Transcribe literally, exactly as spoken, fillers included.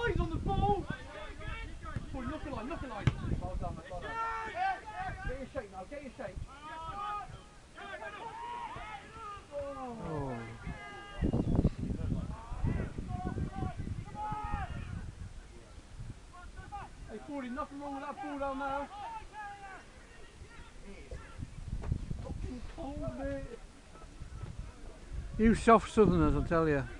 eyes on the ball! Boy, knock a line, knock a line. Well done, mate, well done. Get your shake now, get your shake. Oh. Hey, Fordy, nothing wrong with that ball down there. It's fucking cold, mate. You soft southerners, I tell you.